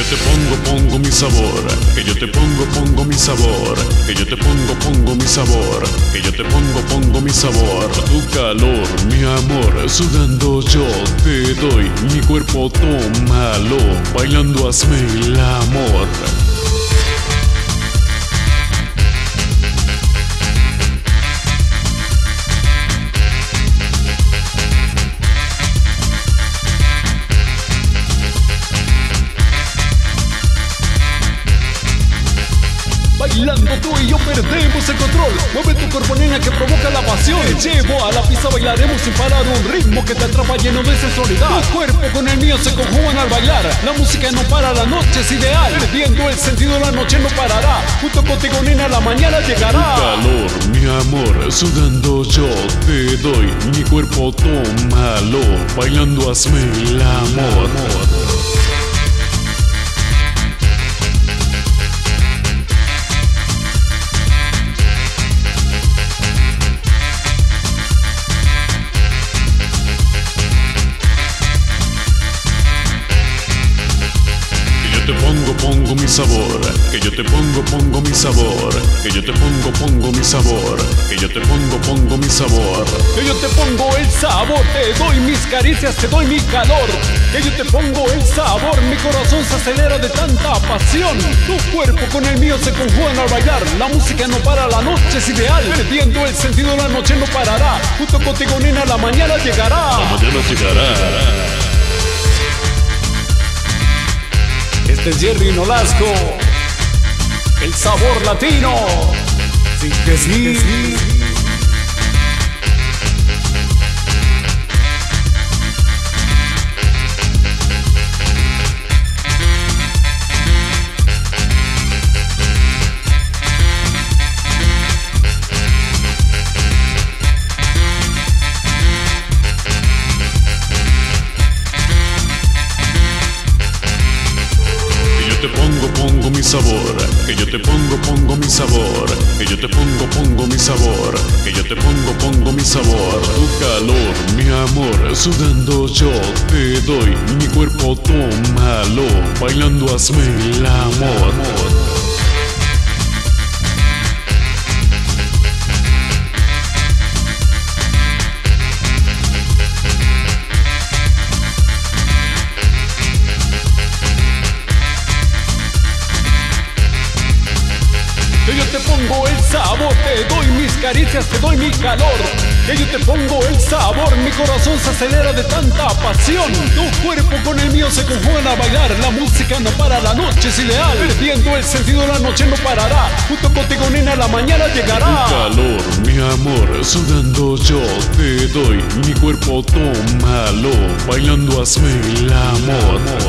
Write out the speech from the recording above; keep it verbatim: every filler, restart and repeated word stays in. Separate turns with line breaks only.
yo te pongo, pongo mi sabor, que yo te pongo, pongo mi sabor, que yo te pongo, pongo mi sabor, que yo te pongo, pongo mi sabor. Tu calor, mi amor, sudando yo te doy, mi cuerpo tómalo, bailando hazme el amor.
Bailando tú y yo perdemos el control. Mueve tu cuerpo, nena, que provoca la pasión. Te llevo a la pista, bailaremos sin parar. Un ritmo que te atrapa lleno de sensualidad. Tu cuerpo con el mío se conjugan al bailar. La música no para, la noche es ideal. Perdiendo el sentido, la noche no parará. Junto contigo, nena, la mañana llegará.
Tu calor, mi amor, sudando yo te doy, mi cuerpo tómalo, bailando hazme el amor. Que yo te pongo, pongo mi sabor, que yo te pongo, pongo mi sabor, que yo te pongo, pongo mi sabor, que yo te pongo, pongo mi sabor.
Que yo te pongo el sabor, te doy mis caricias, te doy mi calor. Que yo te pongo el sabor, mi corazón se acelera de tanta pasión. Tu cuerpo con el mío se conjugan al bailar. La música no para, la noche es ideal. Perdiendo el sentido, la noche no parará. Junto contigo, nena, la mañana llegará.
La mañana llegará.
Este es Jerry Nolasco, el sabor latino. Sí que sí.
Que yo te pongo, pongo mi sabor, que yo te pongo, pongo mi sabor, que yo te pongo, pongo mi sabor, que yo te pongo, pongo mi sabor. Tu calor, mi amor, sudando yo te doy, mi cuerpo tómalo, bailando hazme el amor.
Que yo te pongo el sabor, te doy mis caricias, te doy mi calor. Que yo te pongo el sabor, mi corazón se acelera de tanta pasión. Tu cuerpo con el mío se conjugan a bailar. La música no para, la noche es ideal. Perdiendo el sentido, la noche no parará. Junto contigo, nena, la mañana llegará.
Tu calor, mi amor, sudando yo te doy, mi cuerpo tómalo, bailando hazme el amor.